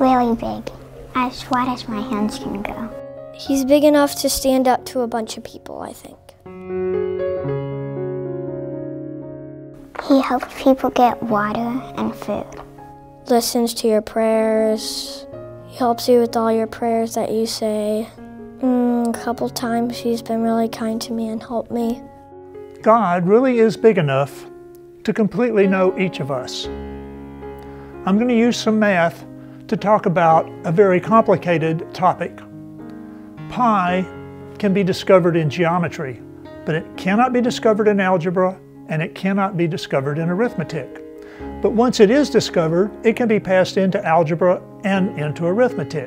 really big, as wide as my hands can go. He's big enough to stand up to a bunch of people, I think. He helps people get water and food. Listens to your prayers. He helps you with all your prayers that you say. A couple times he's been really kind to me and helped me. God really is big enough to completely know each of us. I'm going to use some math to talk about a very complicated topic. Pi can be discovered in geometry, but it cannot be discovered in algebra and it cannot be discovered in arithmetic. But once it is discovered, it can be passed into algebra and into arithmetic.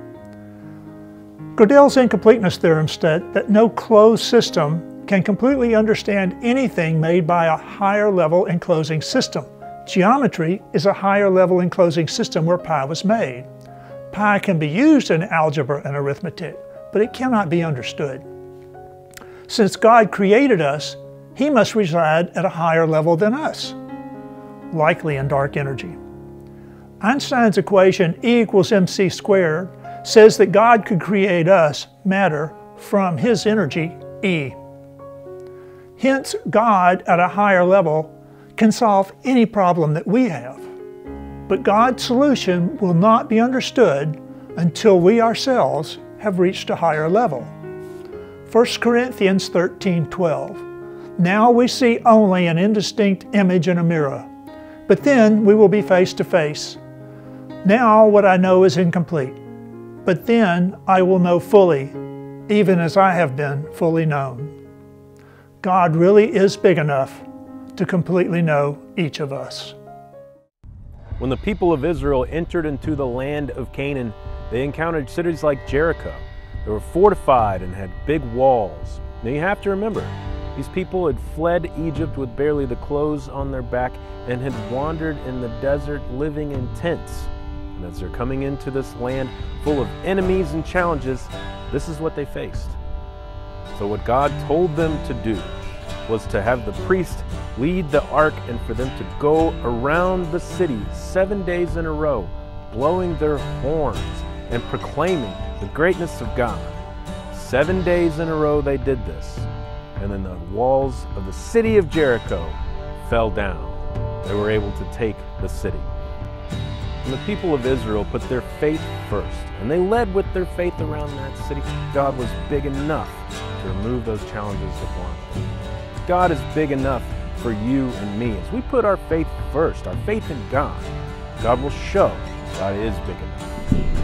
Gödel's incompleteness theorem states that no closed system can completely understand anything made by a higher level enclosing system. Geometry is a higher level enclosing system where pi was made. Pi can be used in algebra and arithmetic, but it cannot be understood. Since God created us, He must reside at a higher level than us, likely in dark energy. Einstein's equation E equals mc squared says that God could create us, matter, from His energy, E. Hence, God at a higher level can solve any problem that we have. But God's solution will not be understood until we ourselves have reached a higher level. 1 Corinthians 13:12. Now we see only an indistinct image in a mirror, but then we will be face to face. Now what I know is incomplete, but then I will know fully, even as I have been fully known. God really is big enough to completely know each of us. When the people of Israel entered into the land of Canaan, they encountered cities like Jericho. They were fortified and had big walls. Now you have to remember, these people had fled Egypt with barely the clothes on their back and had wandered in the desert living in tents. And as they're coming into this land full of enemies and challenges, this is what they faced. So what God told them to do was to have the priest lead the ark and for them to go around the city 7 days in a row, blowing their horns and proclaiming the greatness of God. 7 days in a row they did this, and then the walls of the city of Jericho fell down. They were able to take the city. And the people of Israel put their faith first, and they led with their faith around that city. God was big enough to remove those challenges upon them. God is big enough for you and me. As we put our faith first, our faith in God, God will show God is big enough.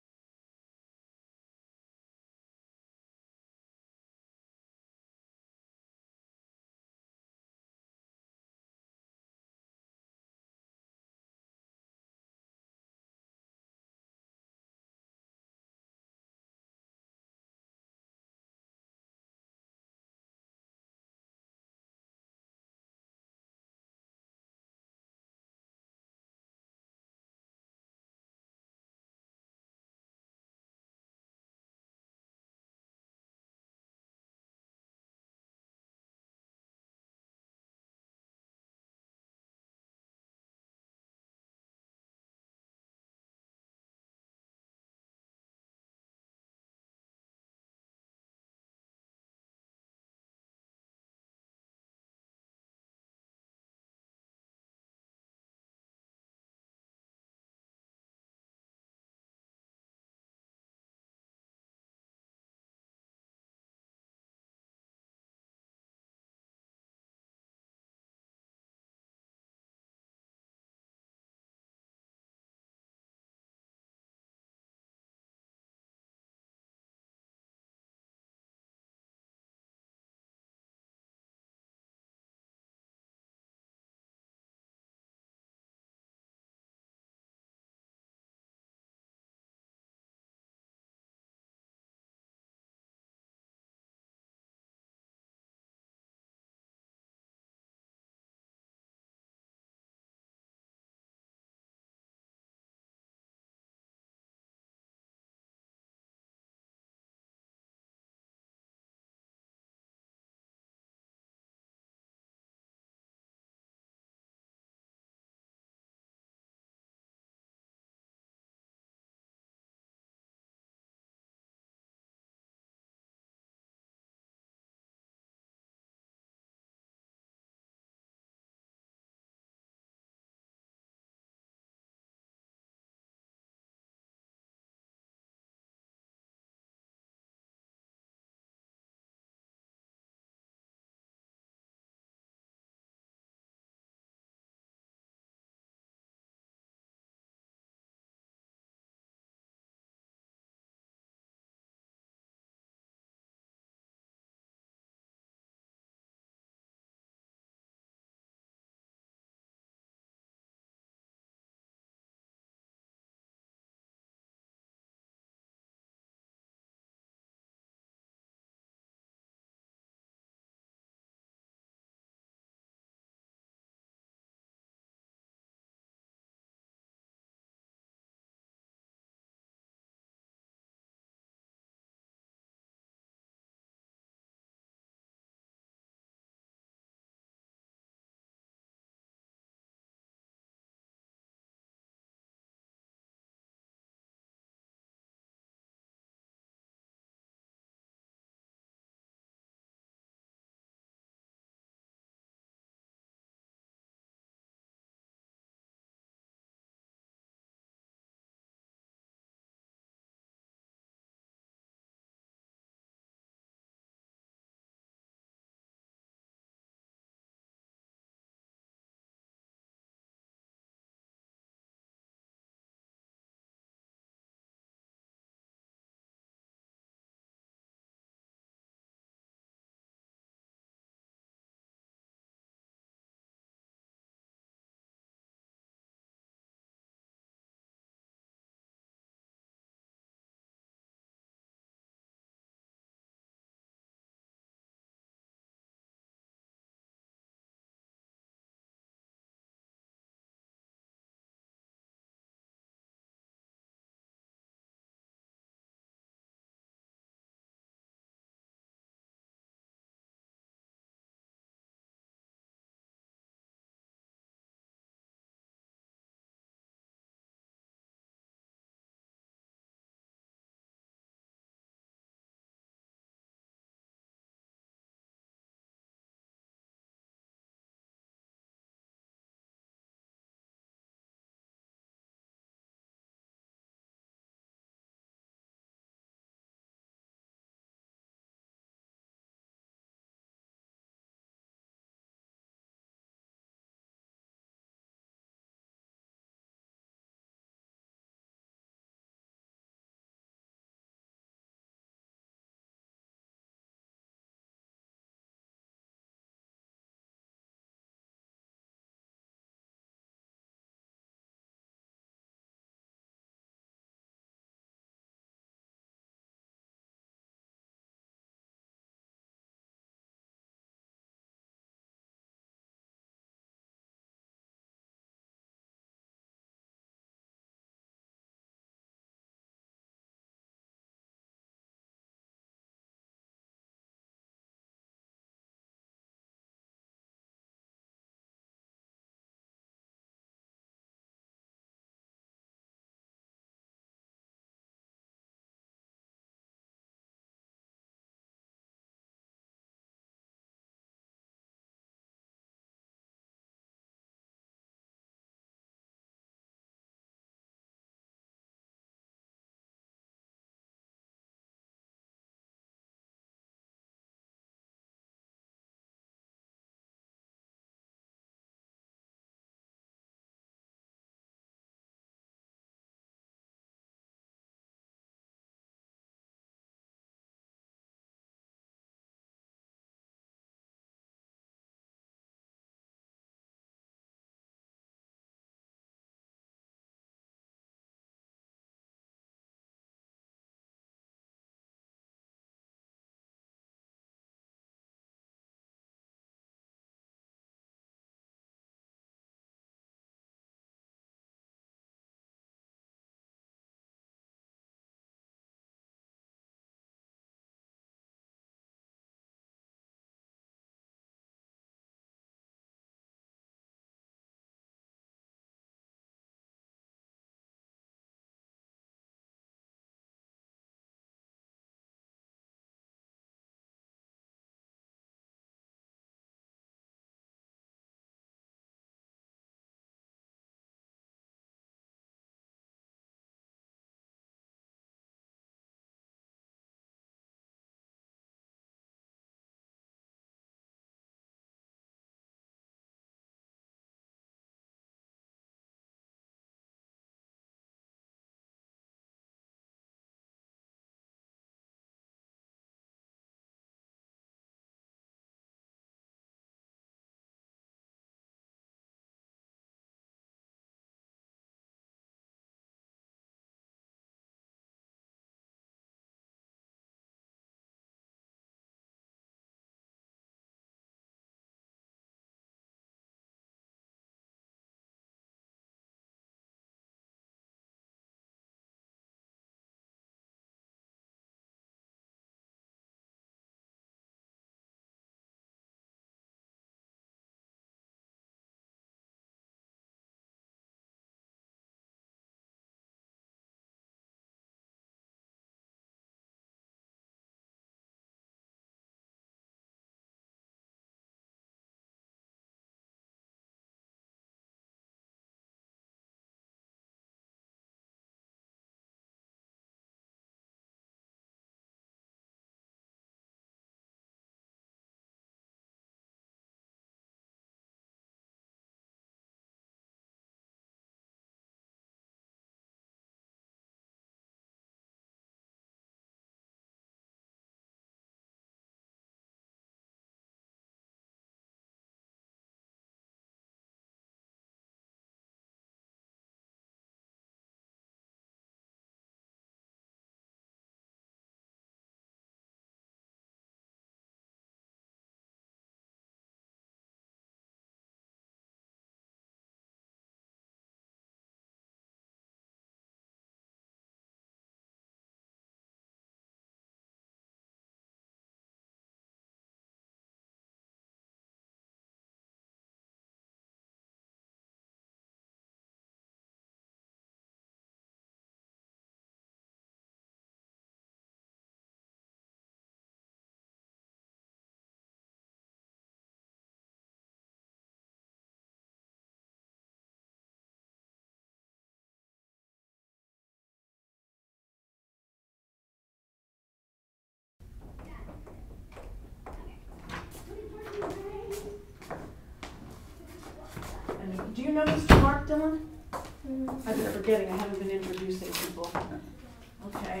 Dylan? I've been forgetting, I haven't been introducing people. Okay.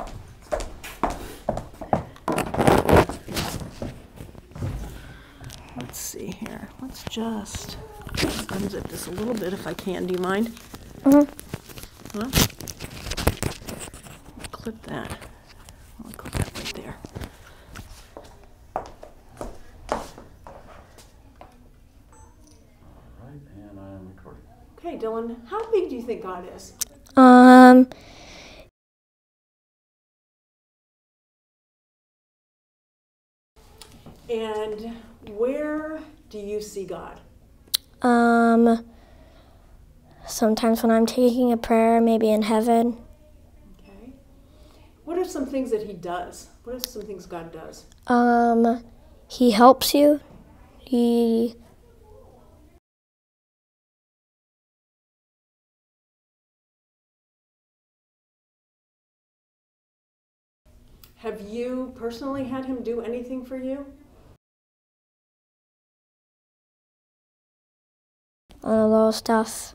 Let's see here. Let's just unzip this a little bit if I can. Do you mind? Mm-hmm. Huh? Clip that. I'll clip that right there. All right, and I am recording. Okay, Dylan, how big do you think God is? And where do you see God? Sometimes when I'm taking a prayer, maybe in heaven. Okay. What are some things that he does? What are some things God does? He helps you. Have you personally had him do anything for you? A little stuff.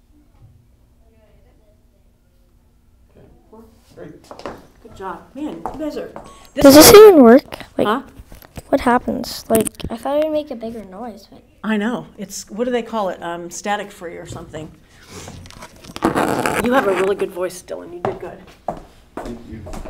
Okay, great. Good job. Man, you guys are... Does this even work? Like, Huh? what happens? Like, I thought it would make a bigger noise, but... I know. It's, what do they call it? Static free or something. You have a really good voice, Dylan. You did good. Thank you.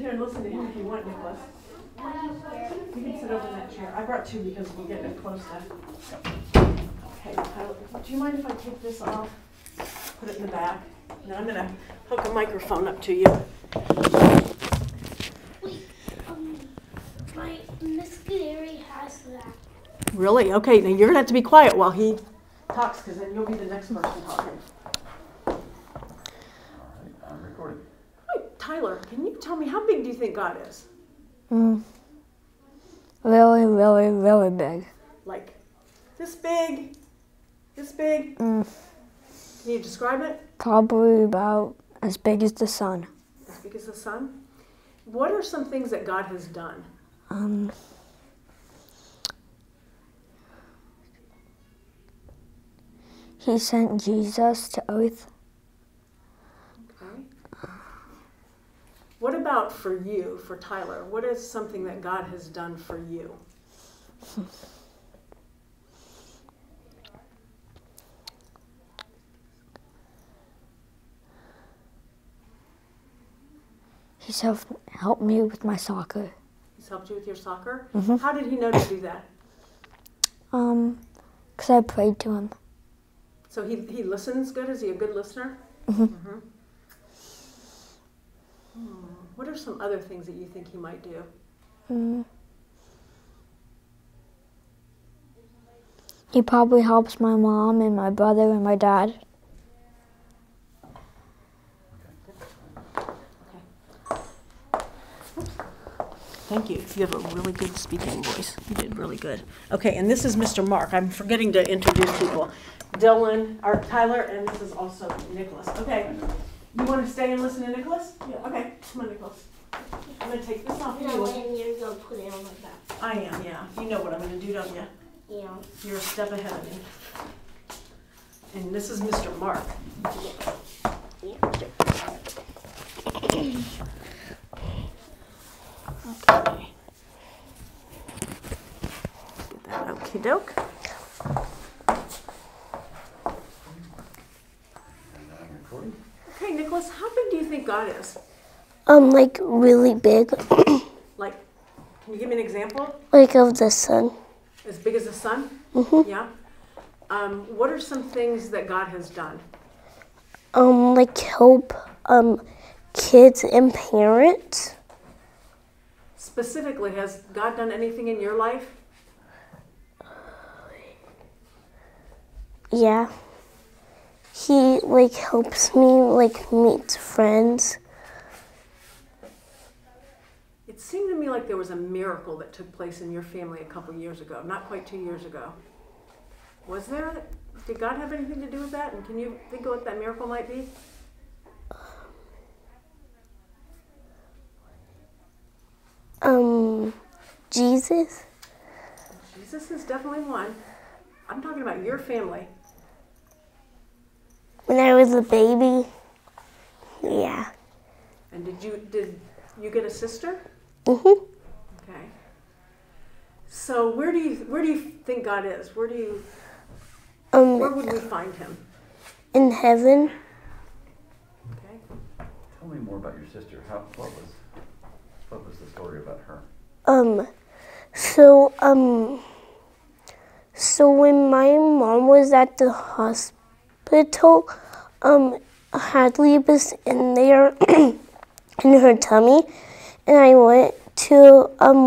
here and listen to him if you want, Nicholas. You can sit over in that chair. I brought two because we're getting it close now. Okay, do you mind if I take this off? Put it in the back. Now I'm going to hook a microphone up to you. Wait, my Miss Gary has that. Really? Okay, now you're going to have to be quiet while he talks, because then you'll be the next person talking. All right, I'm recording. Hi, Tyler, can you tell me, how big do you think God is? Really, really, really big. Like this big? This big? Can you describe it? Probably about as big as the sun. As big as the sun? What are some things that God has done? He sent Jesus to earth. Okay. What about for you, for Tyler? What is something that God has done for you? He's helped me with my soccer. He's helped you with your soccer? How did he know to do that? 'Cause I prayed to him. So he listens good? Is he a good listener? What are some other things that you think he might do? He probably helps my mom and my brother and my dad. Thank you. You have a really good speaking voice. You did really good. Okay, and this is Mr. Mark. I'm forgetting to introduce people. Dylan, or Tyler, and this is also Nicholas. Okay, you want to stay and listen to Nicholas? Yeah. Okay, come on, Nicholas. I'm going to take this off. No, and you're going to put it on my back. I am, yeah. You know what I'm going to do, don't you? Yeah. You're a step ahead of me. And this is Mr. Mark. Okay. Get that okie doke. And I'm recording. Okay, Nicholas, how big do you think God is? Like really big, Like, can you give me an example? like of the sun. As big as the sun? Yeah. What are some things that God has done? Like help, kids and parents. Specifically, has God done anything in your life? Yeah. He like helps me like meet friends. It seemed to me like there was a miracle that took place in your family a couple years ago, not quite 2 years ago. Was there? Did God have anything to do with that? And can you think of what that miracle might be? Jesus. Jesus is definitely one. I'm talking about your family. When I was a baby. Yeah. And did you get a sister? Okay. So where do you think God is? Where would we find him? In heaven. Okay. Tell me more about your sister. What was the story about her? So when my mom was at the hospital, Hadley was in there in her tummy, and I went to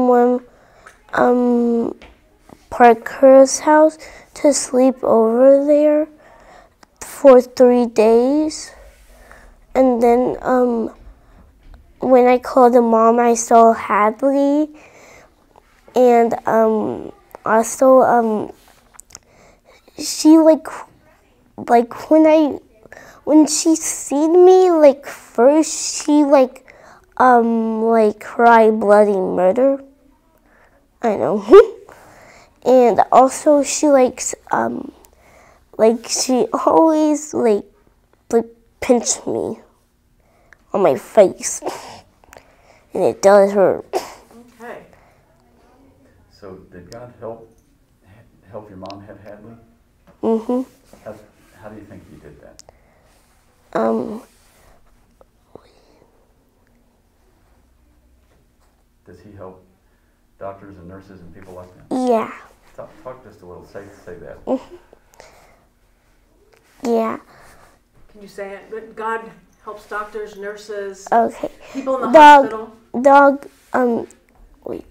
Parker's house to sleep over there for 3 days, and then when I called the mom, I saw Hadley, and also she like when she seen me like first she like cried bloody murder. I know. And also she likes she always like pinch me on my face, and it does hurt. Okay. So did God help your mom have Hadley? How do you think he did that? does he help doctors and nurses and people like that? Yeah. Talk just a little. Say that. Yeah. Can you say it? But God helps doctors, nurses, Okay. people in the hospital. Wait.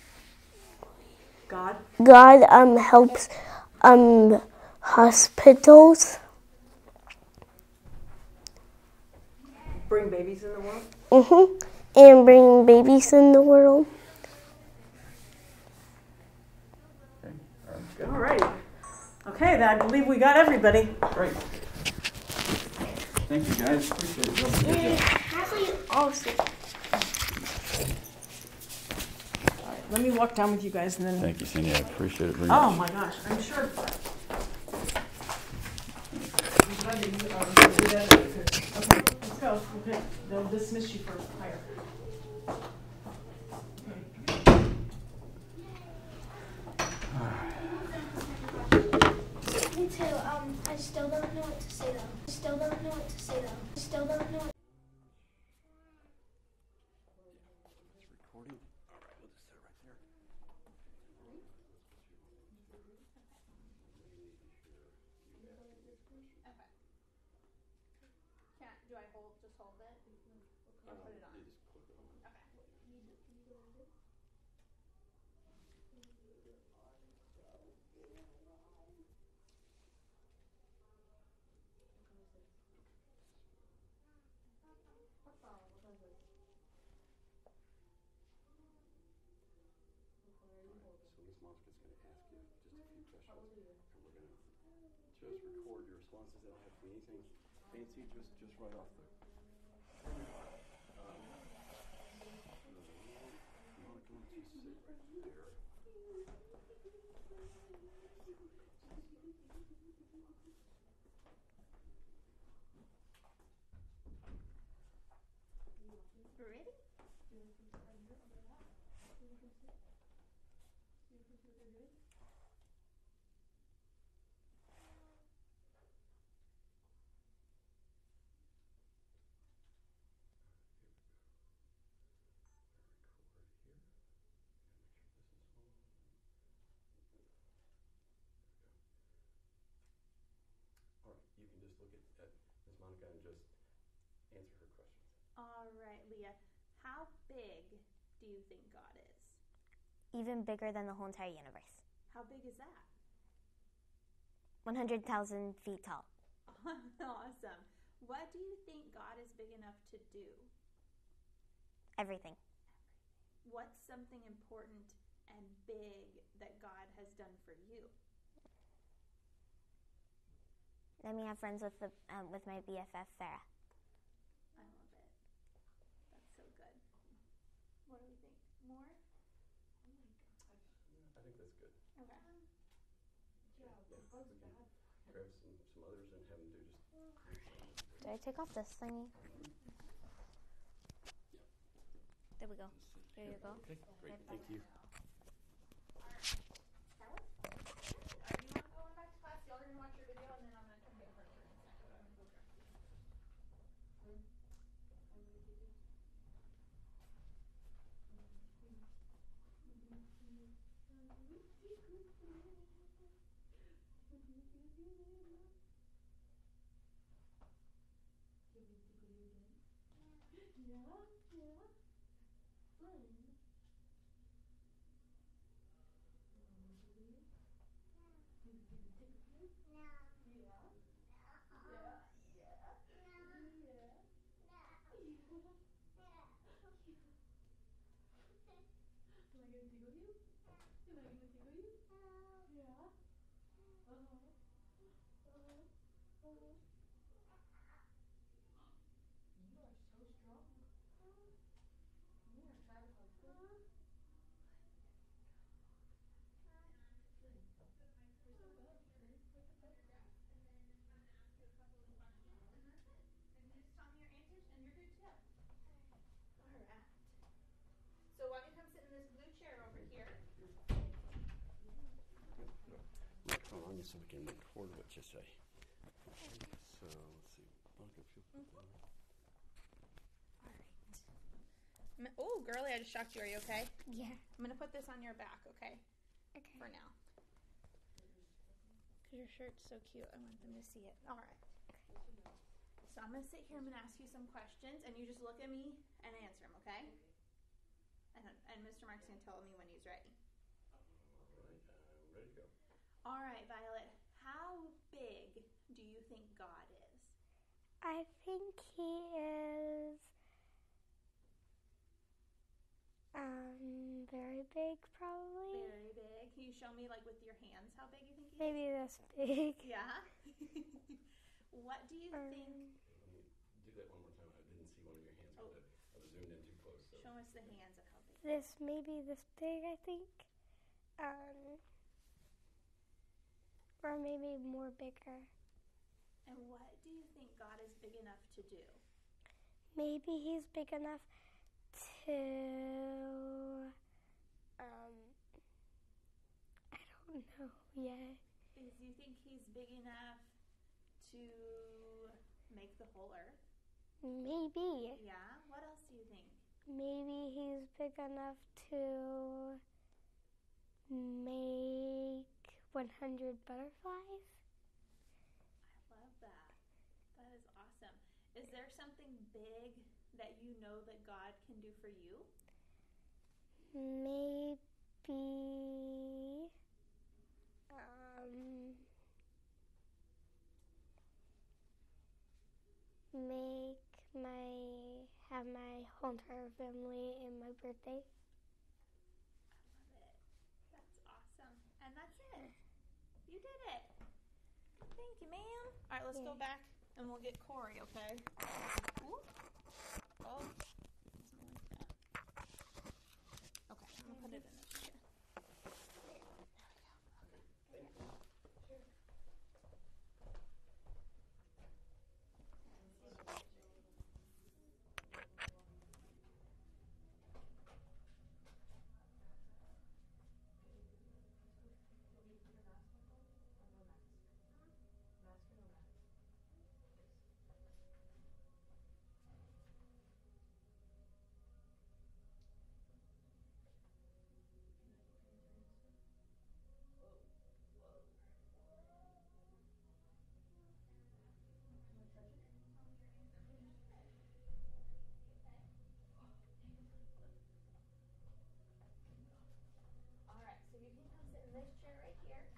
God helps hospitals. Bring babies in the world. And bring babies in the world. Okay. All right. Okay, then I believe we got everybody. Great. Thank you, guys. Appreciate it. Good job. Also. All right, let me walk down with you guys and then. Thank you, Cindy. I appreciate it very Oh much. my gosh, I'm sure. I'm glad that you are do that. Okay, let's go. Okay, they'll dismiss you for hire. Me too. I still don't know what to say though. Still don't know what to say though. Still don't know. It's recording. All right, we'll just set it right there. Do I just hold it? Or put it on? Okay. So Miss Moskow's going to ask you just a few questions, and we're going to just record your responses. They don't have to be anything fancy, just right off the. Monica, why don't you sit right there? Ready? All right, you can just look at Miss Monica and just answer her questions. All right, Leah. How big do you think God is? Even bigger than the whole entire universe. How big is that? 100,000 feet tall. Awesome. What do you think God is big enough to do? Everything. What's something important and big that God has done for you? Let me have friends with my BFF, Farah. I love it. That's so good. What do we think? More? Oh my gosh. I think that's good. Okay. Yeah, we can grab some others and have them do just. Do I take off this thingy? There we go. There you go. Okay, great. Thank you. So why don't you come sit in this blue chair over here? Microphone on you so we can record what you say. So let's see. Monica, if you'll put that on. All right. Oh, girly, I just shocked you. Are you okay? Yeah. I'm going to put this on your back, okay? Okay. For now. Because your shirt's so cute. I want them to see it. All right. So I'm going to sit here. I'm going to ask you some questions, and you just look at me and answer them, okay? And Mr. Mark's going to tell me when he's ready. All right, ready to go. All right, Violet. How big do you think God is? I think he is very big, probably. Very big. Can you show me, like, with your hands how big you think he is? Maybe this big. Yeah? What do you think? Let me do that one more time. I didn't see one of your hands, but I was zoomed in too close. So. Show us the hands of how big. Maybe this big, I think. Or maybe more bigger. And what do you think God is big enough to do? Maybe he's big enough to, I don't know yet. Do you think he's big enough to make the whole earth? Maybe. Yeah? What else do you think? Maybe he's big enough to make 100 butterflies. I love that. That is awesome. Is there something big that you know that God can do for you? Maybe have my whole entire family in my birthday. I love it. That's awesome. And that's it. You did it. Thank you, ma'am. All right, let's go back and we'll get Corey, okay? Ooh. Oh, doesn't like that. Okay, I'm going to put it in this chair. There we go. Okay. Sure. All right, so you can come sit in this chair right here.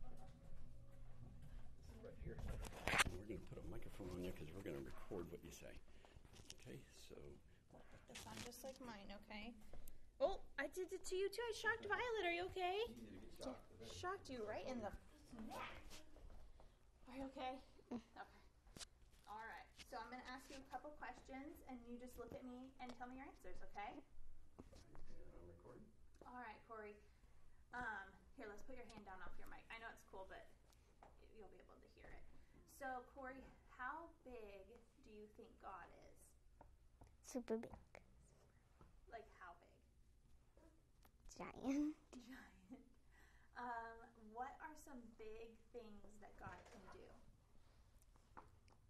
Right here. We're going to put a microphone on you because we're going to record what you say. Okay, so. We'll put this on just like mine, okay? Oh, I did it to you too. I shocked Violet. Are you okay? You did get shocked. Shocked you right in the neck. Are you okay? Okay. All right. So I'm going to ask you a couple questions, and you just look at me and tell me your answers, okay? I'm recording. All right, Corey. Here, let's put your hand down off your mic. I know it's cool, but you'll be able to hear it. So, Corey, how big do you think God is? Super big. Like, how big? Giant. Giant. What are some big things that God can do?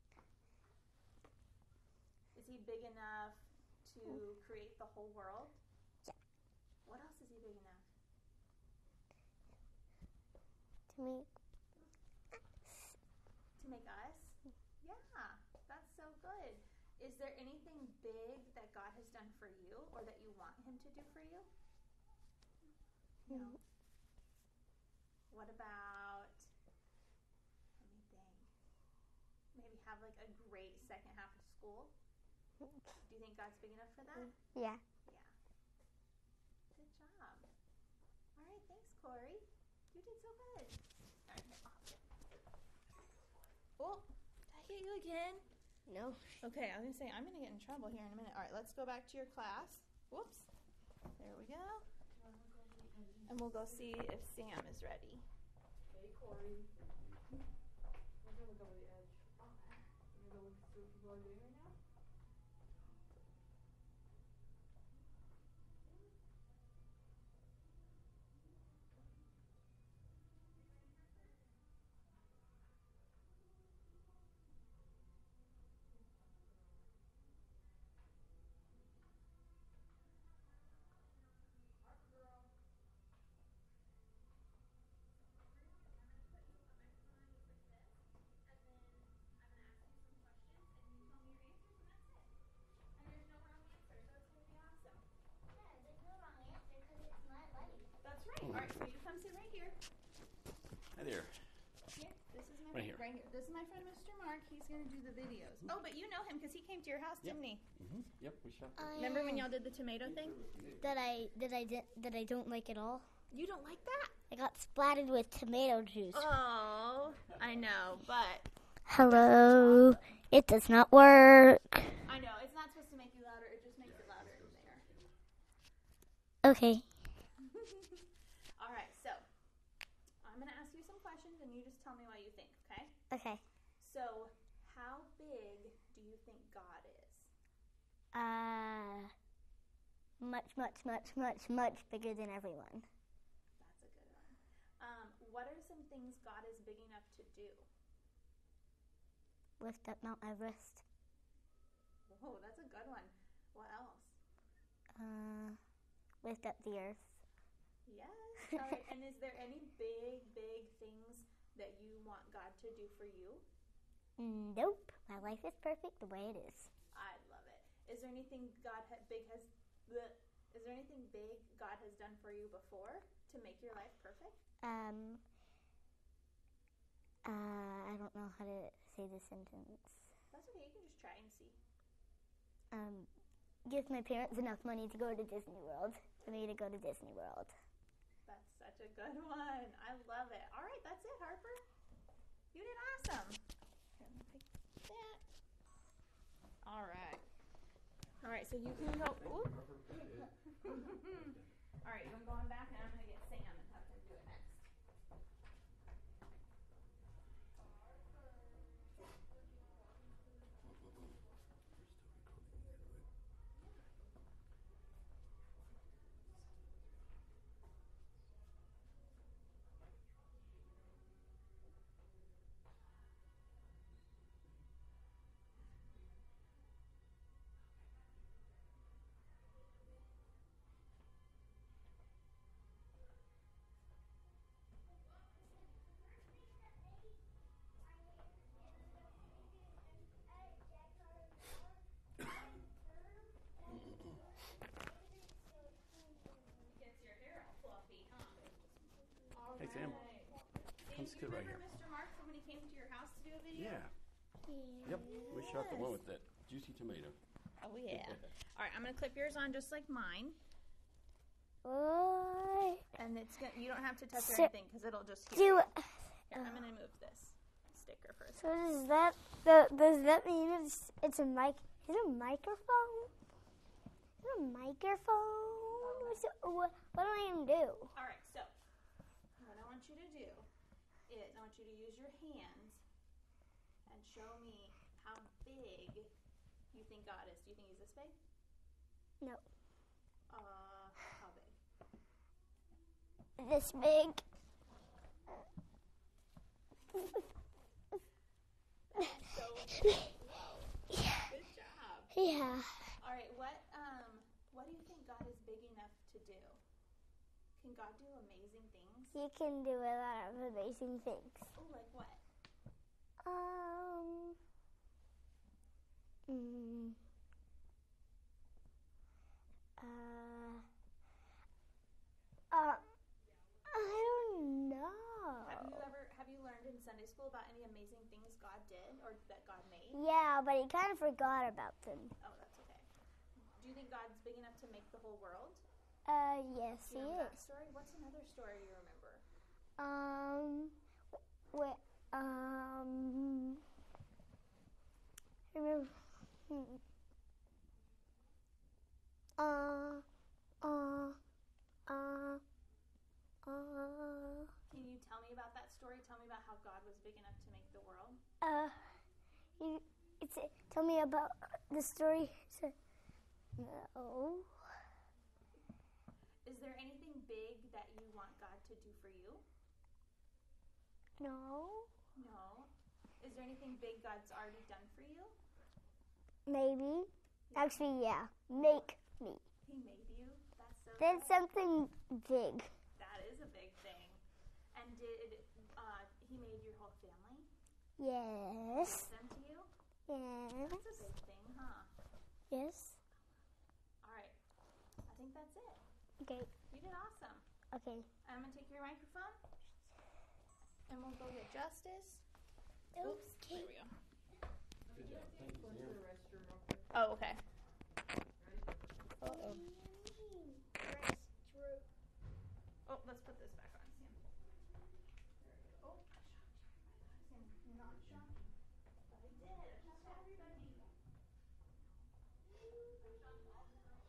Is he big enough to create the whole world? Yeah. What else is he big enough? To make To make us? Yeah, that's so good. Is there anything big that God has done for you or that you want him to do for you? No. What about, let me think, maybe have like a great second half of school? Do you think God's big enough for that? yeah. Yeah. Good job. All right, thanks, Corey. You did so good. All right, here, I'll help you. Oh, did I get you again? No. Okay, I was going to say, I'm going to get in trouble here in a minute. All right, let's go back to your class. Whoops. There we go. And we'll go see if Sam is ready. Hey, Corey. We're going to look over the edge. Okay. We're going to go look and see what people are doing right now? Hi there. Here, this is my Right here. This is my friend, Mr. Mark. He's going to do the videos. Oh, but you know him because he came to your house, didn't he? Mm-hmm. Yep, we shot. Remember when y'all did the tomato thing? That I don't like at all. You don't like that? I got splattered with tomato juice. Oh, I know, but Hello. It does not work. I know it's not supposed to make you louder. It just makes it louder in there. Okay. All right, so I'm going to ask you some questions, and you just tell me what you think, okay? Okay. So, how big do you think God is? Much bigger than everyone. That's a good one. What are some things God is big enough to do? Lift up Mount Everest. Whoa, that's a good one. What else? Lift up the earth. Yes. All right. And is there any big things that you want God to do for you? Nope. My life is perfect the way it is. I love it. Is there anything Is there anything big God has done for you before to make your life perfect? I don't know how to say this sentence. That's okay. You can just try and see. Give my parents enough money to go to Disney World for me to go to Disney World. That's such a good one. I love it. All right, that's it, Harper. You did awesome. Here, let me pick that. All right. All right, so you can go. Ooh. All right, you want to go on back, and I'm going to get Sam and have him do it next. Hey, Sam. Come sit right here. Mr. Mark from when he came to your house to do a video? Yeah. Yep. We shot the one with that juicy tomato. Oh, yeah. All right, I'm going to clip yours on just like mine. And you don't have to touch or anything because it'll just hear. I'm going to move this sticker for a second. So does that mean it's a mic? Is it a microphone? Is it a microphone? So, what do I even do? All right, so what I want you to do is I want you to use your hands and show me how big you think God is. Do you think he's this big? No. How big? This big. So good job. Yeah. All right, what do you think God is big enough to do? Can God do amazing things? You can do a lot of amazing things. Oh, like what? I don't know. Have you learned in Sunday school about any amazing things God did or that God made? Yeah, but he kind of forgot about them. Oh, that's okay. Do you think God's big enough to make the whole world? Yes, Do he you know that is. story? What's another story you remember? Can you tell me about that story? Tell me about how God was big enough to make the world. Tell me about the story. No. Is there anything big that you want God to do for you? No. No. Is there anything big God's already done for you? Maybe. Actually, yeah. Make me. He made you? That's so That's cool. something big. That is a big thing. And did he made your whole family? Yes. Give them to you? Yes. That's a big thing, huh? Yes. All right. I think that's it. Okay. You did awesome. Okay. I'm going to take your microphone. and we'll go get Justice. Oops, there we go. Good job. Thank you, Go into Sam. the restroom real quick. Oh, okay. Uh-oh. Oh, let's put this back on, Sam. There we go. Oh, I shocked you. I thought I was going to not shock you. But I did. I shocked everybody. I shocked all the girls.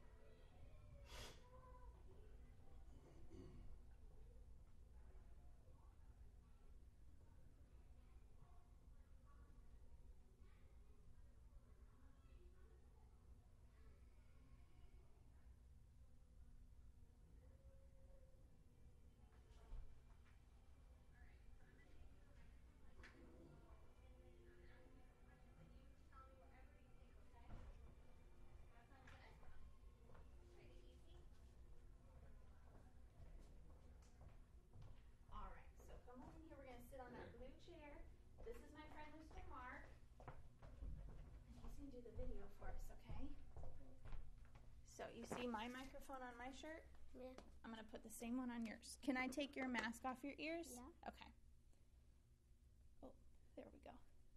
All right, so come on in here. We're going to sit on that blue chair. This is my friend Mr. Mark. And he's going to do the video for us, okay? So you see my microphone on my shirt? Yeah. I'm going to put the same one on yours. Can I take your mask off your ears? Yeah. Okay. Oh, there we go.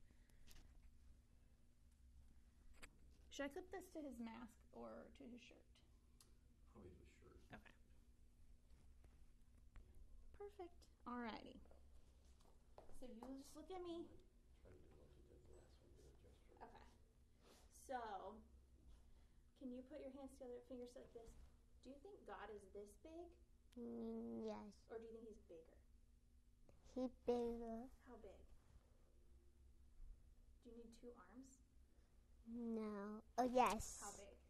Should I clip this to his mask or to his shirt? Probably to a shirt. Okay. Perfect. Alrighty. So you just look at me. Try to do what you did the last one, do a gesture. Okay. So, can you put your hands together, fingers like this? Do you think God is this big? Yes. Or do you think he's bigger? He bigger. How big? Do you need 2 arms? No. Oh, yes. How big?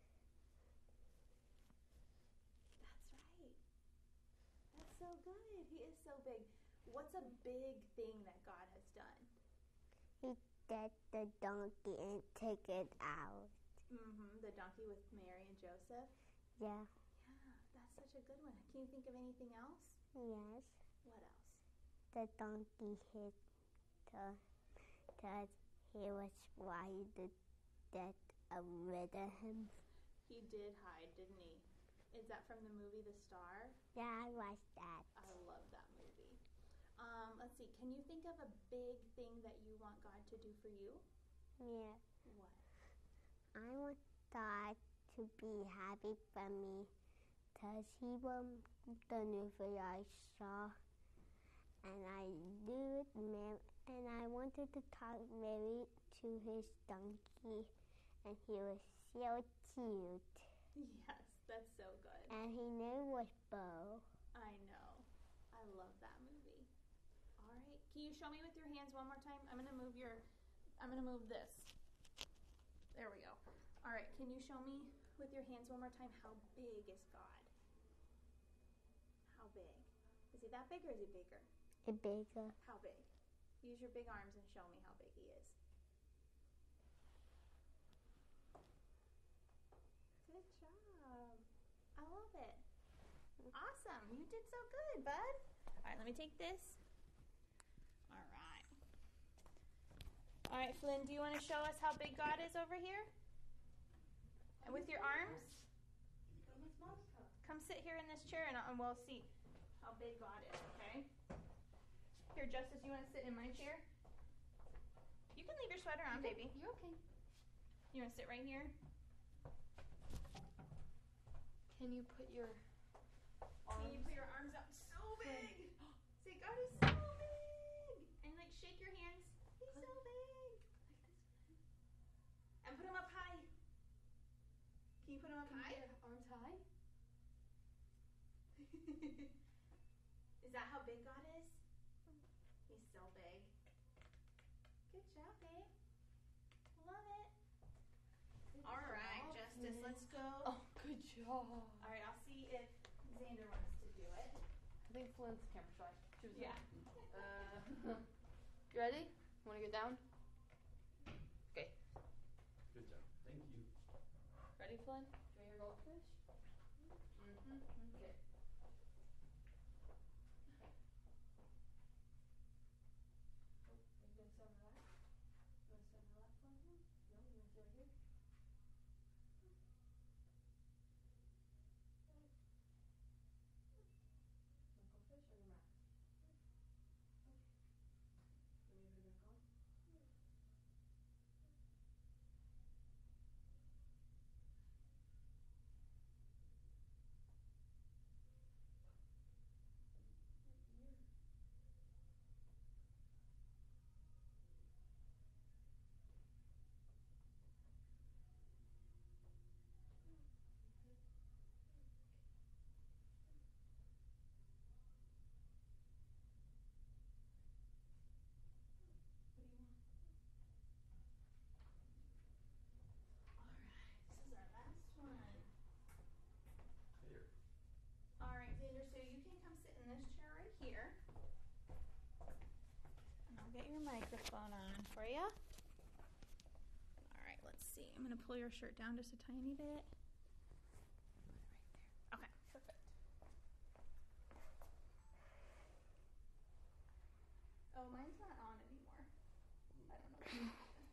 That's right. That's so good. He is so big. What's a big thing that God has done? He get the donkey and take it out. Mm-hmm. The donkey with Mary and Joseph. Yeah. Yeah, that's such a good one. Can you think of anything else? Yes. What else? The donkey hit that he was worried that rid of him. He did hide, didn't he? Is that from the movie The Star? Yeah, I watched that. I love that movie. Let's see. Can you think of a big thing that you want God to do for you? Yeah. What? I want God to be happy for me because he was the new video I saw. And I knew it, and I wanted to talk Mary to his donkey, and he was so cute. Yes, that's so good. And his name was Bo. I know. I love that movie. All right. Can you show me with your hands one more time? I'm gonna move this. There we go. All right. Can you show me with your hands one more time how big is God? How big? Is he that big or is he bigger? A bigger. How big? Use your big arms and show me how big he is. Good job. I love it. Awesome. You did so good, bud. All right, let me take this. All right. All right, Flynn, do you want to show us how big God is over here? And with your arms? Come sit here in this chair and we'll see how big God is, okay? Here, Justice, you want to sit in my chair? You can leave your sweater on, baby. You're okay. You want to sit right here? Can you put your Can you put your arms out so big? Say, God is so big. And like shake your hands. He's so big. like this? And put them up high. Can you put them up Can you high? get your arms high? Is that how big God is? He's so big. Good job, babe. Love it. All right, Justice, let's go. Oh, good job. All right, I'll see if Xander wants to do it. I think Flynn's camera shy. Choose Yeah. You ready? Want to get down? Okay. Good job. Thank you. Ready, Flynn? Do you want your goldfish? Mm-hmm. Okay. Oh, are you gonna sit on the lap? You wanna sit on the lap for him? No, you wanna sit right here? Want goldfish or your mat? Okay. here. And I'll get your microphone on for you. All right, let's see. I'm going to pull your shirt down just a tiny bit. Right there. Okay, perfect. Oh, mine's not on anymore. I don't know what happened.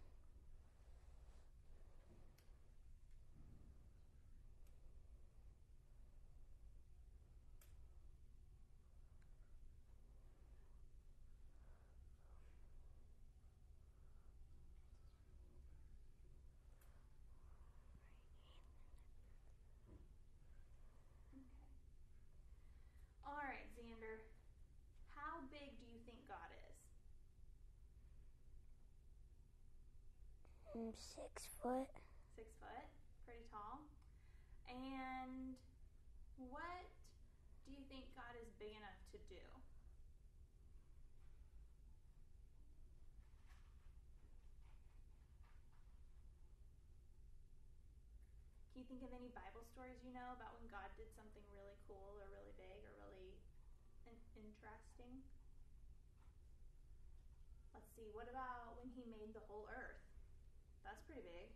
All right, Xander. How big do you think God is? 6 foot. 6 foot, pretty tall. And what do you think God is big enough to do? Can you think of any Bible stories you know about when God did something really cool or really big or really interesting? Let's see, what about when he made the whole earth? That's pretty big.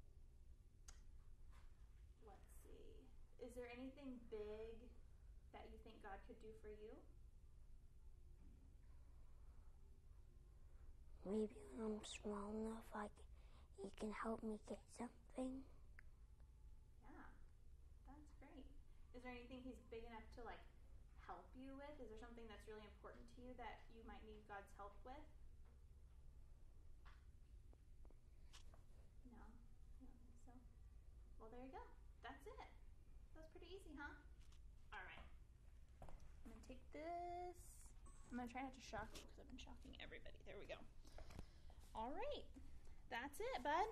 Let's see. Is there anything big that you think God could do for you? Maybe when I'm small enough, he can help me get something. Yeah, that's great. Is there anything he's big enough to help you with? Is there something that's really important to you that you might need God's help with? No, you don't think so? Well, there you go. That's it. That's pretty easy, huh? All right. I'm going to take this. I'm going to try not to shock you because I've been shocking everybody. There we go. All right. That's it, bud.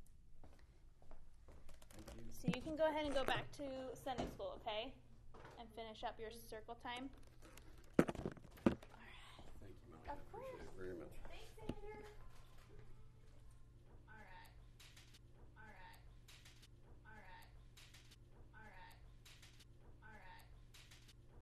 Thank you. So you can go ahead and go back to Sunday school, okay? And finish up your circle time. All right. Thank you, Molly. Of I appreciate course. it very much. Thanks, Xander.